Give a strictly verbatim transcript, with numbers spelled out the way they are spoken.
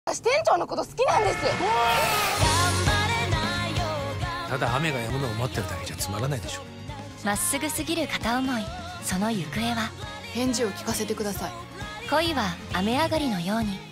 私店長のこと好きなんです。 ただ雨が止むのを待ってるだけじゃつまらないでしょ。 まっすぐすぎる片思い、その行方は。 返事を聞かせてください。 恋は雨上がりのように